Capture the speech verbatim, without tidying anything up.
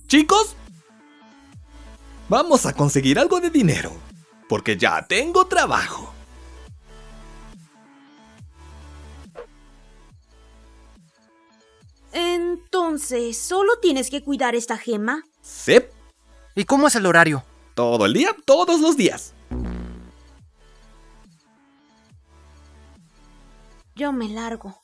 Chicos, vamos a conseguir algo de dinero, porque ya tengo trabajo. Entonces, ¿solo tienes que cuidar esta gema? Sí. ¿Y cómo es el horario? Todo el día, todos los días. Yo me largo.